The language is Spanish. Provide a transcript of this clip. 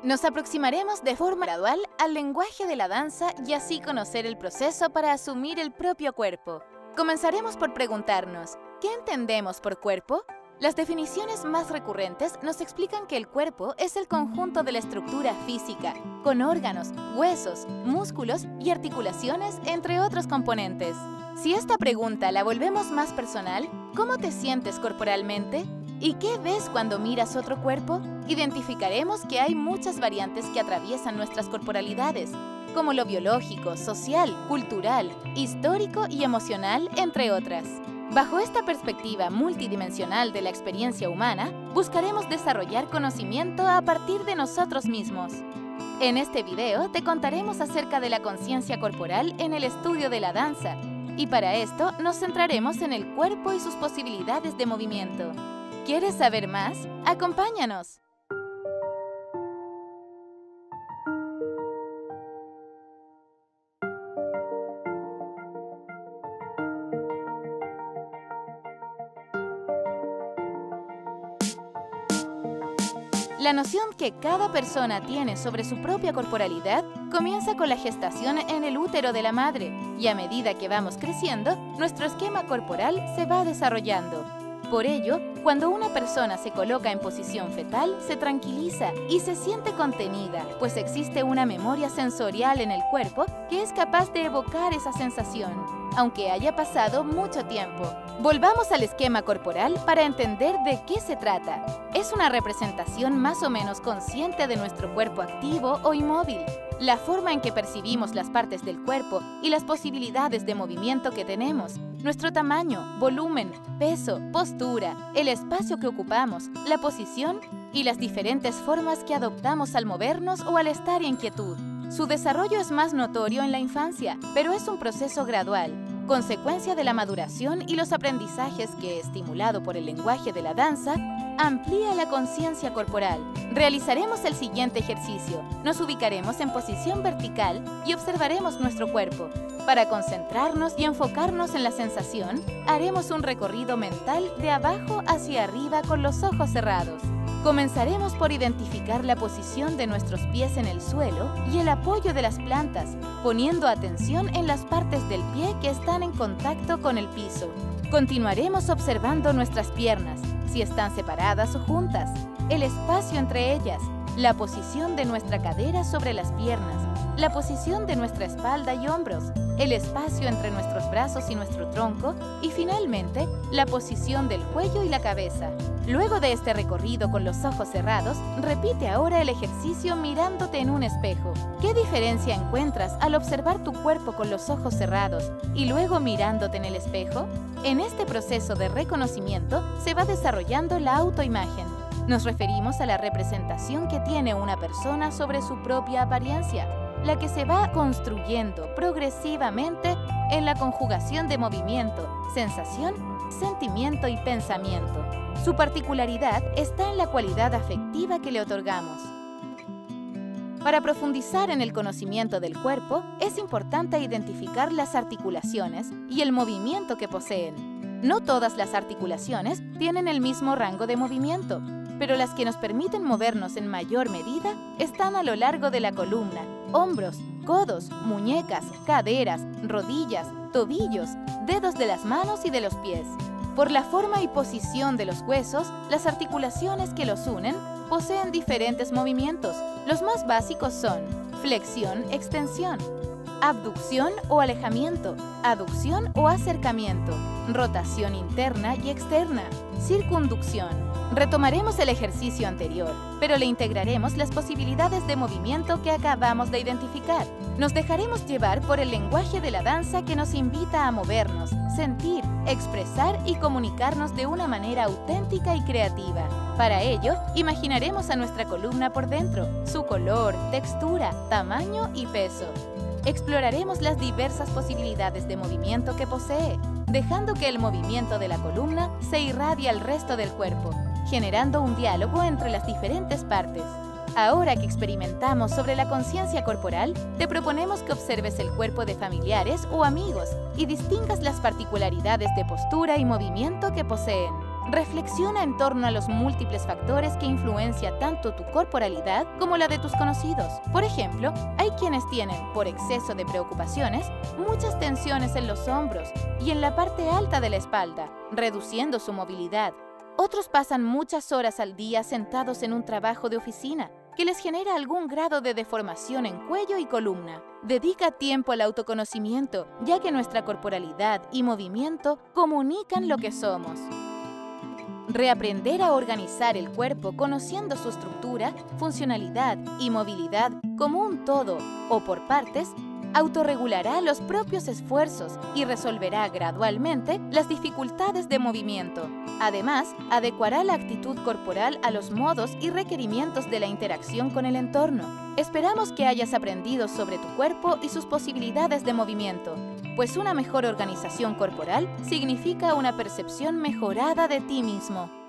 Nos aproximaremos de forma gradual al lenguaje de la danza y así conocer el proceso para asumir el propio cuerpo. Comenzaremos por preguntarnos, ¿qué entendemos por cuerpo? Las definiciones más recurrentes nos explican que el cuerpo es el conjunto de la estructura física, con órganos, huesos, músculos y articulaciones, entre otros componentes. Si esta pregunta la volvemos más personal, ¿cómo te sientes corporalmente? ¿Y qué ves cuando miras otro cuerpo? Identificaremos que hay muchas variantes que atraviesan nuestras corporalidades, como lo biológico, social, cultural, histórico y emocional, entre otras. Bajo esta perspectiva multidimensional de la experiencia humana, buscaremos desarrollar conocimiento a partir de nosotros mismos. En este video te contaremos acerca de la conciencia corporal en el estudio de la danza, y para esto nos centraremos en el cuerpo y sus posibilidades de movimiento. ¿Quieres saber más? ¡Acompáñanos! La noción que cada persona tiene sobre su propia corporalidad comienza con la gestación en el útero de la madre, y a medida que vamos creciendo, nuestro esquema corporal se va desarrollando. Por ello, cuando una persona se coloca en posición fetal, se tranquiliza y se siente contenida, pues existe una memoria sensorial en el cuerpo que es capaz de evocar esa sensación, aunque haya pasado mucho tiempo. Volvamos al esquema corporal para entender de qué se trata. Es una representación más o menos consciente de nuestro cuerpo activo o inmóvil, la forma en que percibimos las partes del cuerpo y las posibilidades de movimiento que tenemos, nuestro tamaño, volumen, peso, postura, el espacio que ocupamos, la posición y las diferentes formas que adoptamos al movernos o al estar en quietud. Su desarrollo es más notorio en la infancia, pero es un proceso gradual, consecuencia de la maduración y los aprendizajes que, estimulado por el lenguaje de la danza, amplía la conciencia corporal. Realizaremos el siguiente ejercicio. Nos ubicaremos en posición vertical y observaremos nuestro cuerpo. Para concentrarnos y enfocarnos en la sensación, haremos un recorrido mental de abajo hacia arriba con los ojos cerrados. Comenzaremos por identificar la posición de nuestros pies en el suelo y el apoyo de las plantas, poniendo atención en las partes del pie que están en contacto con el piso. Continuaremos observando nuestras piernas, si están separadas o juntas, el espacio entre ellas, la posición de nuestra cadera sobre las piernas, la posición de nuestra espalda y hombros, el espacio entre nuestros brazos y nuestro tronco y, finalmente, la posición del cuello y la cabeza. Luego de este recorrido con los ojos cerrados, repite ahora el ejercicio mirándote en un espejo. ¿Qué diferencia encuentras al observar tu cuerpo con los ojos cerrados y luego mirándote en el espejo? En este proceso de reconocimiento se va desarrollando la autoimagen. Nos referimos a la representación que tiene una persona sobre su propia apariencia, la que se va construyendo progresivamente en la conjugación de movimiento, sensación, sentimiento y pensamiento. Su particularidad está en la cualidad afectiva que le otorgamos. Para profundizar en el conocimiento del cuerpo, es importante identificar las articulaciones y el movimiento que poseen. No todas las articulaciones tienen el mismo rango de movimiento, pero las que nos permiten movernos en mayor medida están a lo largo de la columna, hombros, codos, muñecas, caderas, rodillas, tobillos, dedos de las manos y de los pies. Por la forma y posición de los huesos, las articulaciones que los unen poseen diferentes movimientos. Los más básicos son flexión, extensión, abducción o alejamiento, aducción o acercamiento, rotación interna y externa, circunducción. Retomaremos el ejercicio anterior, pero le integraremos las posibilidades de movimiento que acabamos de identificar. Nos dejaremos llevar por el lenguaje de la danza que nos invita a movernos, sentir, expresar y comunicarnos de una manera auténtica y creativa. Para ello, imaginaremos a nuestra columna por dentro, su color, textura, tamaño y peso. Exploraremos las diversas posibilidades de movimiento que posee, dejando que el movimiento de la columna se irradie al resto del cuerpo, generando un diálogo entre las diferentes partes. Ahora que experimentamos sobre la conciencia corporal, te proponemos que observes el cuerpo de familiares o amigos y distingas las particularidades de postura y movimiento que poseen. Reflexiona en torno a los múltiples factores que influencian tanto tu corporalidad como la de tus conocidos. Por ejemplo, hay quienes tienen, por exceso de preocupaciones, muchas tensiones en los hombros y en la parte alta de la espalda, reduciendo su movilidad. Otros pasan muchas horas al día sentados en un trabajo de oficina, que les genera algún grado de deformación en cuello y columna. Dedica tiempo al autoconocimiento, ya que nuestra corporalidad y movimiento comunican lo que somos. Reaprender a organizar el cuerpo conociendo su estructura, funcionalidad y movilidad como un todo o por partes, autorregulará los propios esfuerzos y resolverá gradualmente las dificultades de movimiento. Además, adecuará la actitud corporal a los modos y requerimientos de la interacción con el entorno. Esperamos que hayas aprendido sobre tu cuerpo y sus posibilidades de movimiento, pues una mejor organización corporal significa una percepción mejorada de ti mismo.